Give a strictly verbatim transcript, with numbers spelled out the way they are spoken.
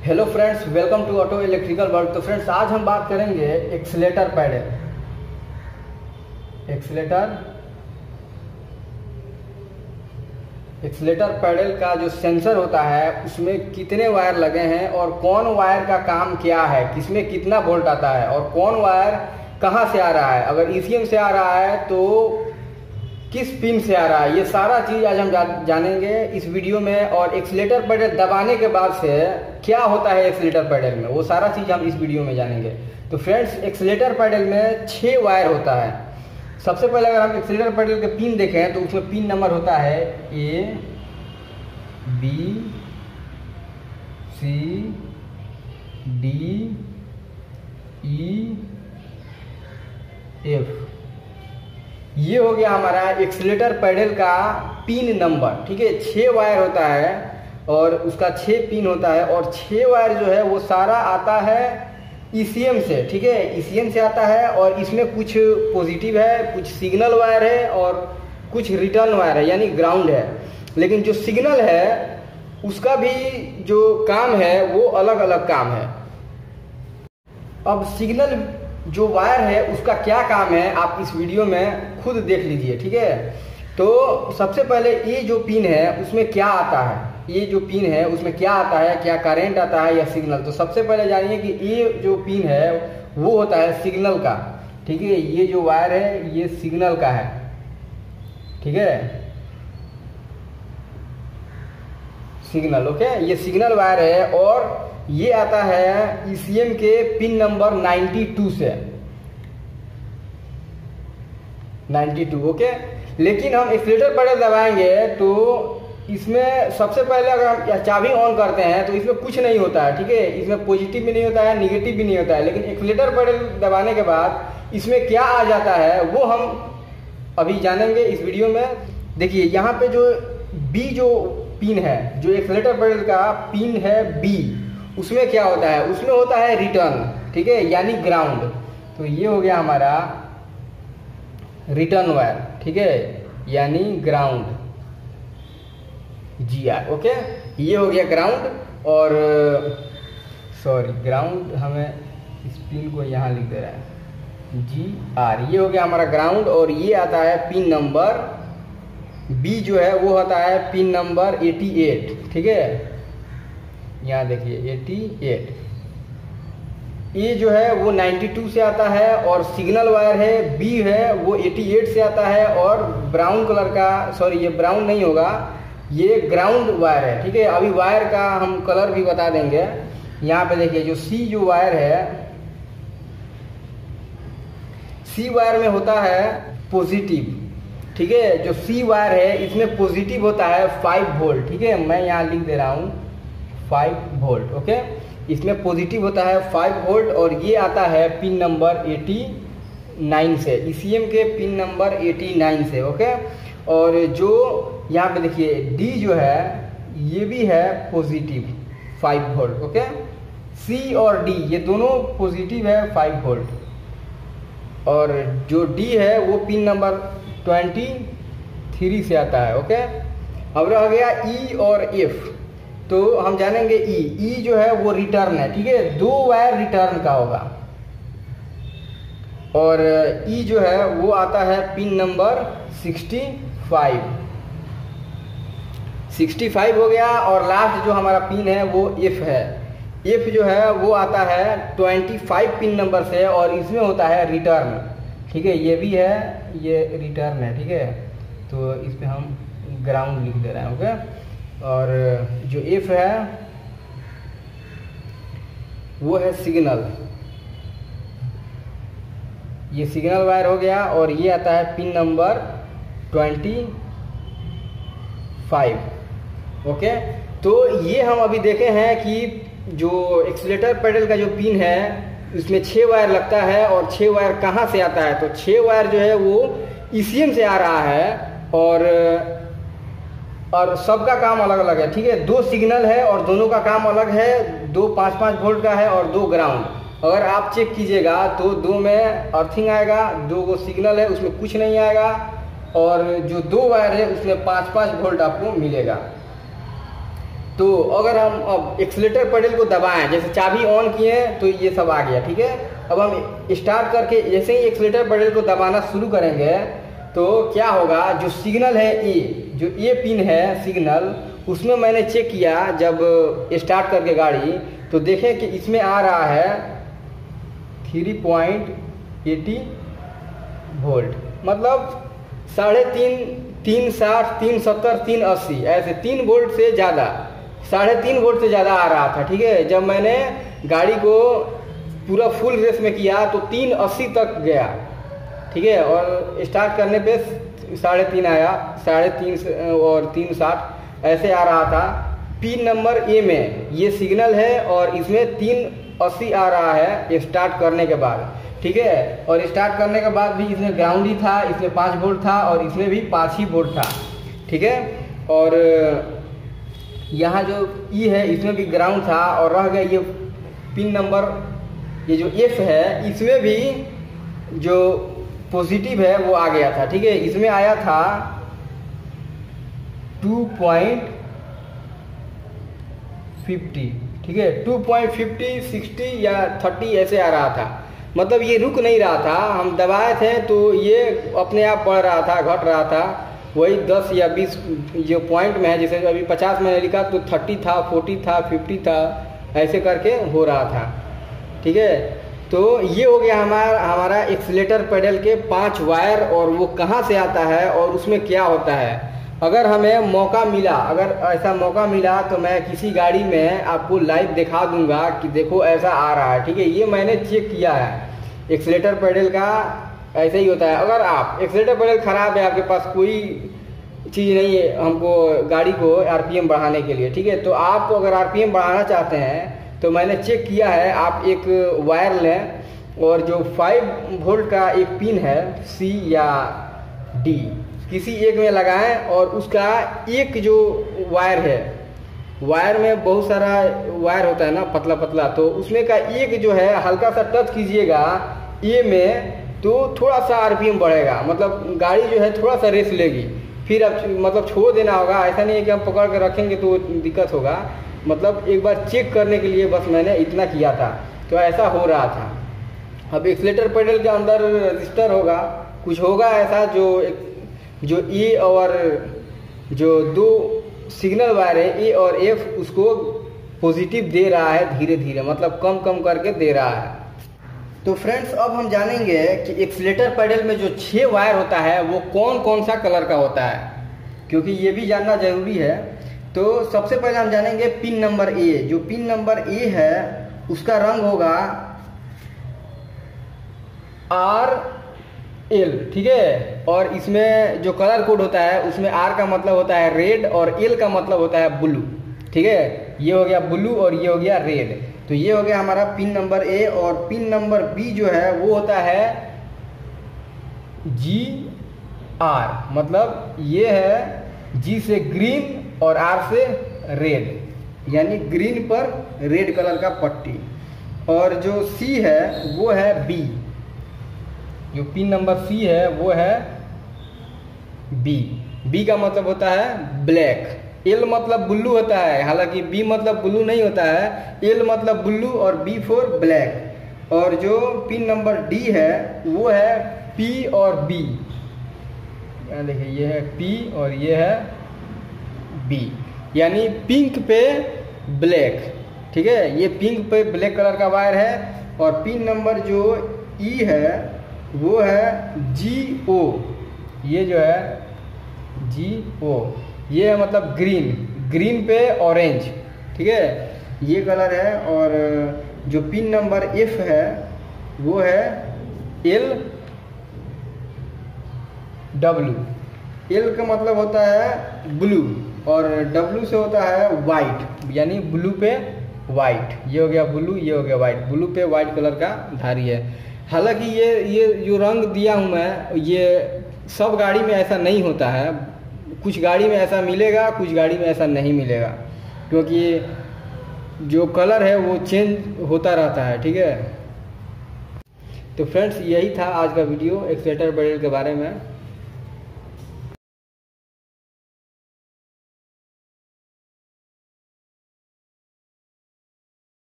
Hello friends, welcome to auto electrical world. तो friends, आज हम बात करेंगे accelerator pedal. Accelerator accelerator pedal का जो सेंसर होता है उसमें कितने वायर लगे हैं और कौन वायर का काम क्या है, किसमें कितना वोल्ट आता है और कौन वायर कहाँ से आ रहा है, अगर ईसीएम से आ रहा है तो किस पिन से आ रहा है, ये सारा चीज़ आज हम जा, जानेंगे इस वीडियो में। और एक्सीलेटर पैडल दबाने के बाद से क्या होता है एक्सीलेटर पैडल में, वो सारा चीज़ हम इस वीडियो में जानेंगे। तो फ्रेंड्स, एक्सीलेटर पैडल में छः वायर होता है। सबसे पहले अगर हम एक्सीलेटर पैडल के पिन देखें तो उसमें पिन नंबर होता है A B C D E F. ये हो गया हमारा एक्सीलेटर पैडल का पिन नंबर। ठीक है, छः वायर होता है और उसका छः पिन होता है और छः वायर जो है वो सारा आता है ईसीएम से। ठीक है, ईसीएम से आता है और इसमें कुछ पॉजिटिव है, कुछ सिग्नल वायर है और कुछ रिटर्न वायर है, यानी ग्राउंड है। लेकिन जो सिग्नल है उसका भी जो काम है वो अलग अलग काम है। अब सिग्नल जो वायर है उसका क्या काम है आप इस वीडियो में खुद देख लीजिए। ठीक है, तो सबसे पहले ये जो पिन है उसमें क्या आता है, ये जो पिन है उसमें क्या आता है, क्या करंट आता है या सिग्नल। तो सबसे पहले जानिए कि ये जो पिन है वो होता है सिग्नल का। ठीक है, ये जो वायर है ये सिग्नल का है। ठीक है, सिग्नल, ओके, ये सिग्नल वायर है और ये आता है ईसीएम के पिन नंबर बानवे से, बानवे, ओके। लेकिन हम एक्सीलेटर पैडल दबाएंगे तो इसमें सबसे पहले अगर हम चाबी ऑन करते हैं तो इसमें कुछ नहीं होता है। ठीक है, इसमें पॉजिटिव भी नहीं होता है, निगेटिव भी नहीं होता है। लेकिन एक्सीलेटर पैडल दबाने के बाद इसमें क्या आ जाता है वो हम अभी जानेंगे इस वीडियो में। देखिए यहाँ पे जो बी जो पिन है, जो एक्सीलेटर पैडल का पिन है बी, उसमें क्या होता है, उसमें होता है रिटर्न। ठीक है, यानी ग्राउंड। तो ये हो गया हमारा रिटर्न वायर। ठीक है, यानी ग्राउंड, जी आर, ओके। ये हो गया ग्राउंड और सॉरी ग्राउंड, हमें इस पिन को यहाँ लिख दे रहा है जी आर। ये हो गया हमारा ग्राउंड और ये आता है पिन नंबर बी जो है वो होता है पिन नंबर अठासी। ठीक है, यहाँ देखिए अठासी। ये जो है वो बानवे से आता है और सिग्नल वायर है बी है वो अठासी से आता है और ब्राउन कलर का, सॉरी ये ब्राउन नहीं होगा, ये ग्राउंड वायर है। ठीक है, अभी वायर का हम कलर भी बता देंगे। यहाँ पे देखिए जो सी जो वायर है, सी वायर में होता है पॉजिटिव। ठीक है, जो सी वायर है इसमें पॉजिटिव होता है फाइव वोल्ट। ठीक है, मैं यहाँ लिख दे रहा हूँ फाइव वोल्ट, ओके। इसमें पॉजिटिव होता है फाइव वोल्ट और ये आता है पिन नंबर नवासी से, ईसीएम के पिन नंबर नवासी से, ओके। और जो यहाँ पे देखिए डी जो है ये भी है positive five volt, okay. C और डी ये दोनों पॉजिटिव है फाइव वोल्ट और जो डी है वो पिन नंबर तेईस से आता है, ओके। अब रह गया ई और एफ। तो हम जानेंगे ई ई जो है वो रिटर्न है। ठीक है, दो वायर रिटर्न का होगा और ई जो है वो आता है पिन नंबर पैंसठ। पैंसठ हो गया और लास्ट जो हमारा पिन है वो एफ है। एफ जो है वो आता है पच्चीस पिन नंबर से और इसमें होता है रिटर्न। ठीक है, ये भी है, ये रिटर्न है। ठीक है, तो इस पे हम ग्राउंड लिख दे रहे हैं, ओके। और जो एफ है वो है सिग्नल, ये सिग्नल वायर हो गया और ये आता है पिन नंबर पच्चीस, ओके। तो ये हम अभी देखे हैं कि जो एक्सीलेटर पैडल का जो पिन है उसमें छः वायर लगता है और छः वायर कहाँ से आता है, तो छः वायर जो है वो ईसीएम से आ रहा है और और सबका काम अलग अलग है। ठीक है, दो सिग्नल है और दोनों का काम अलग है, दो पाँच पाँच वोल्ट का है और दो ग्राउंड। अगर आप चेक कीजिएगा तो दो में अर्थिंग आएगा, दो को सिग्नल है उसमें कुछ नहीं आएगा और जो दो वायर है उसमें पाँच पाँच वोल्ट आपको मिलेगा। तो अगर हम अब एक्सीलेटर पेडल को दबाएं, जैसे चाबी ऑन किए तो ये सब आ गया, ठीक है। अब हम स्टार्ट करके जैसे ही एक्सीलेटर पेडल को दबाना शुरू करेंगे तो क्या होगा, जो सिग्नल है ए, जो ए पिन है सिग्नल, उसमें मैंने चेक किया जब स्टार्ट करके गाड़ी, तो देखें कि इसमें आ रहा है थ्री पॉइंट एटी वोल्ट, मतलब साढ़े तीन तीन साठ तीन सत्तर तीन अस्सी ऐसे तीन वोल्ट से ज़्यादा, साढ़े तीन वोल्ट से ज़्यादा आ रहा था, ठीक है। जब मैंने गाड़ी को पूरा फुल रेस में किया तो तीन अस्सी तक गया, ठीक है। और स्टार्ट करने पे साढ़े तीन आया, साढ़े तीन और तीन साठ ऐसे आ रहा था। पिन नंबर ए में ये सिग्नल है और इसमें तीन अस्सी आ रहा है स्टार्ट करने के बाद, ठीक है। और स्टार्ट करने के बाद भी इसमें ग्राउंड ही था, इसमें पाँच वोल्ट था और इसमें भी पाँच ही वोल्ट था, ठीक है। और यहाँ जो ई है इसमें भी ग्राउंड था और रह गया ये पिन नंबर, ये जो एफ है इसमें भी जो पॉजिटिव है वो आ गया था, ठीक है। इसमें आया था टू पॉइंट फिफ्टी, ठीक है, टू पॉइंट फिफ्टी सिक्सटी या थर्टी ऐसे आ रहा था, मतलब ये रुक नहीं रहा था। हम दबाए थे तो ये अपने आप बढ़ रहा था, घट रहा था, वही दस या बीस जो पॉइंट में है, जैसे अभी पचास मैंने लिखा तो थर्टी था, फोर्टी था, फिफ्टी था, ऐसे करके हो रहा था, ठीक है। तो ये हो गया हमारा हमारा एक्सीलेटर पेडल के पांच वायर, और वो कहाँ से आता है और उसमें क्या होता है। अगर हमें मौका मिला, अगर ऐसा मौका मिला तो मैं किसी गाड़ी में आपको लाइव दिखा दूंगा कि देखो ऐसा आ रहा है, ठीक है। ये मैंने चेक किया है, एक्सीलेटर पेडल का ऐसे ही होता है। अगर आप एक्सीलेटर पेडल खराब है, आपके पास कोई चीज़ नहीं है हमको गाड़ी को आरपीएम बढ़ाने के लिए, ठीक है, तो आप अगर आरपीएम बढ़ाना चाहते हैं तो मैंने चेक किया है, आप एक वायर लें और जो फाइव वोल्ट का एक पिन है सी या डी किसी एक में लगाएं, और उसका एक जो वायर है, वायर में बहुत सारा वायर होता है ना पतला पतला, तो उसमें का एक जो है हल्का सा टच कीजिएगा ए में तो थोड़ा सा आरपीएम बढ़ेगा, मतलब गाड़ी जो है थोड़ा सा रेस लेगी। फिर अब मतलब छोड़ देना होगा, ऐसा नहीं है कि हम पकड़ कर रखेंगे तो दिक्कत होगा, मतलब एक बार चेक करने के लिए बस मैंने इतना किया था, तो ऐसा हो रहा था। अब एक्सीलेटर पेडल के अंदर रजिस्टर होगा, कुछ होगा ऐसा जो जो ए और जो दो सिग्नल वायर है ए और एफ, उसको पॉजिटिव दे रहा है धीरे धीरे, मतलब कम कम करके दे रहा है। तो फ्रेंड्स अब हम जानेंगे कि एक्सीलेटर पेडल में जो छः वायर होता है वो कौन कौन सा कलर का होता है, क्योंकि ये भी जानना जरूरी है। तो सबसे पहले हम जानेंगे पिन नंबर ए। जो पिन नंबर ए है उसका रंग होगा आर एल, ठीक है। और इसमें जो कलर कोड होता है उसमें आर का मतलब होता है रेड और एल का मतलब होता है ब्लू, ठीक है। ये हो गया ब्लू और ये हो गया रेड। तो ये हो गया हमारा पिन नंबर ए। और पिन नंबर बी जो है वो होता है जी आर, मतलब ये है जी से ग्रीन और आर से रेड, यानी ग्रीन पर रेड कलर का पट्टी। और जो सी है वो है बी, जो पिन नंबर सी है वो है बी। बी का मतलब होता है ब्लैक। एल मतलब ब्लू होता है, हालांकि बी मतलब ब्लू नहीं होता है, एल मतलब ब्लू और बी फॉर ब्लैक। और जो पिन नंबर डी है वो है पी और बी, देखिए ये है पी और ये है बी, यानी पिंक पे ब्लैक, ठीक है। ये पिंक पे ब्लैक कलर का वायर है। और पिन नंबर जो ई है वो है जी ओ, ये जो है जी ओ, ये है मतलब ग्रीन, ग्रीन पे ऑरेंज, ठीक है, ये कलर है। और जो पिन नंबर एफ है वो है एल डब्ल्यू। एल का मतलब होता है ब्लू और डब्ल्यू से होता है वाइट, यानी ब्लू पे वाइट। ये हो गया ब्लू, ये हो गया वाइट, ब्लू पे वाइट कलर का धारी है। हालांकि ये ये जो रंग दिया हूँ मैं, ये सब गाड़ी में ऐसा नहीं होता है, कुछ गाड़ी में ऐसा मिलेगा, कुछ गाड़ी में ऐसा नहीं मिलेगा, क्योंकि जो कलर है वो चेंज होता रहता है, ठीक है। तो फ्रेंड्स यही था आज का वीडियो एक्सीलेटर पेडल के बारे में।